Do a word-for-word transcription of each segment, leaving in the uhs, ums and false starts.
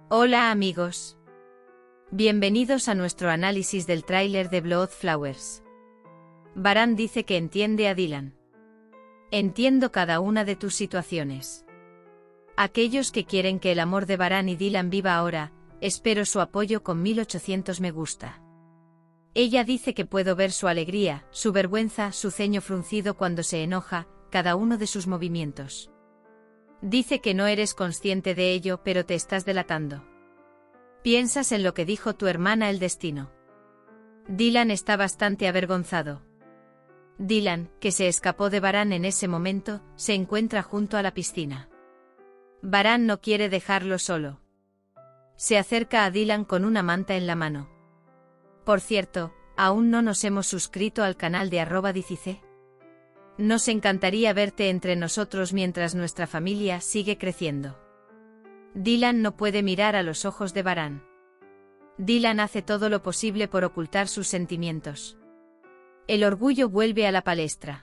Hola amigos. Bienvenidos a nuestro análisis del tráiler de Blood Flowers. Varán dice que entiende a Dylan. Entiendo cada una de tus situaciones. Aquellos que quieren que el amor de Varán y Dylan viva ahora, espero su apoyo con mil ochocientos me gusta. Ella dice que puedo ver su alegría, su vergüenza, su ceño fruncido cuando se enoja, cada uno de sus movimientos. Dice que no eres consciente de ello, pero te estás delatando. Piensas en lo que dijo tu hermana el destino. Dylan está bastante avergonzado. Dylan, que se escapó de Varán en ese momento, se encuentra junto a la piscina. Varán no quiere dejarlo solo. Se acerca a Dylan con una manta en la mano. Por cierto, aún no nos hemos suscrito al canal de arroba Dicice. Nos encantaría verte entre nosotros mientras nuestra familia sigue creciendo. Dylan no puede mirar a los ojos de Varán. Dylan hace todo lo posible por ocultar sus sentimientos. El orgullo vuelve a la palestra.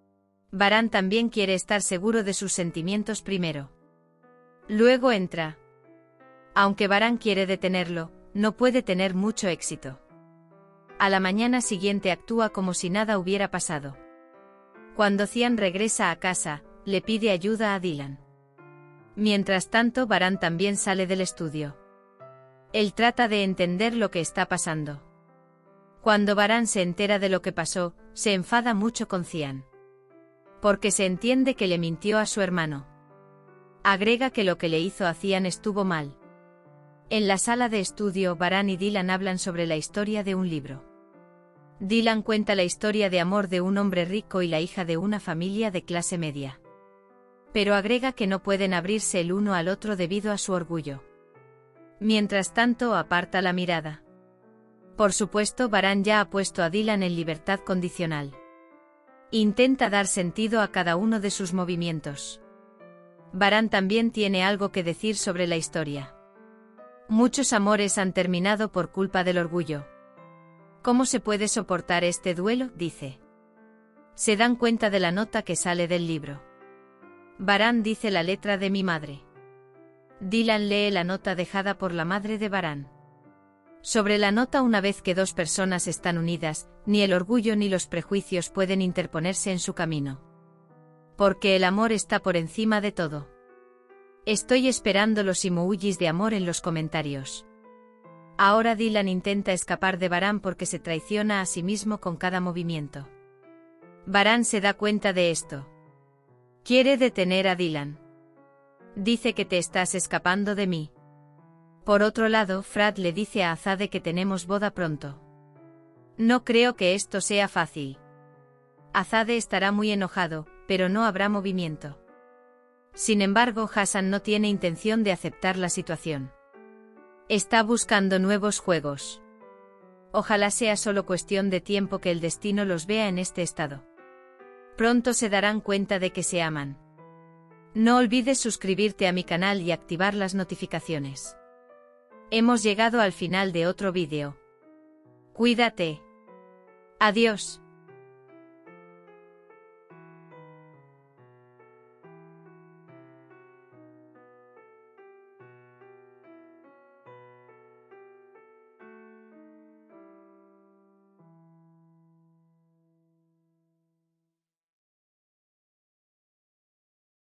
Varán también quiere estar seguro de sus sentimientos primero. Luego entra. Aunque Varán quiere detenerlo, no puede tener mucho éxito. A la mañana siguiente actúa como si nada hubiera pasado. Cuando Cian regresa a casa, le pide ayuda a Dylan. Mientras tanto, Varán también sale del estudio. Él trata de entender lo que está pasando. Cuando Varán se entera de lo que pasó, se enfada mucho con Cian. Porque se entiende que le mintió a su hermano. Agrega que lo que le hizo a Cian estuvo mal. En la sala de estudio, Varán y Dylan hablan sobre la historia de un libro. Dylan cuenta la historia de amor de un hombre rico y la hija de una familia de clase media. Pero agrega que no pueden abrirse el uno al otro debido a su orgullo. Mientras tanto, aparta la mirada. Por supuesto, Varán ya ha puesto a Dylan en libertad condicional. Intenta dar sentido a cada uno de sus movimientos. Varán también tiene algo que decir sobre la historia. Muchos amores han terminado por culpa del orgullo. ¿Cómo se puede soportar este duelo?, dice. Se dan cuenta de la nota que sale del libro. Varán dice la letra de mi madre. Dylan lee la nota dejada por la madre de Varán. Sobre la nota, una vez que dos personas están unidas, ni el orgullo ni los prejuicios pueden interponerse en su camino. Porque el amor está por encima de todo. Estoy esperando los emojis de amor en los comentarios. Ahora Dylan intenta escapar de Varán porque se traiciona a sí mismo con cada movimiento. Varán se da cuenta de esto. Quiere detener a Dylan. Dice que te estás escapando de mí. Por otro lado, Fred le dice a Azade que tenemos boda pronto. No creo que esto sea fácil. Azade estará muy enojado, pero no habrá movimiento. Sin embargo, Hassan no tiene intención de aceptar la situación. Está buscando nuevos juegos. Ojalá sea solo cuestión de tiempo que el destino los vea en este estado. Pronto se darán cuenta de que se aman. No olvides suscribirte a mi canal y activar las notificaciones. Hemos llegado al final de otro vídeo. Cuídate. Adiós.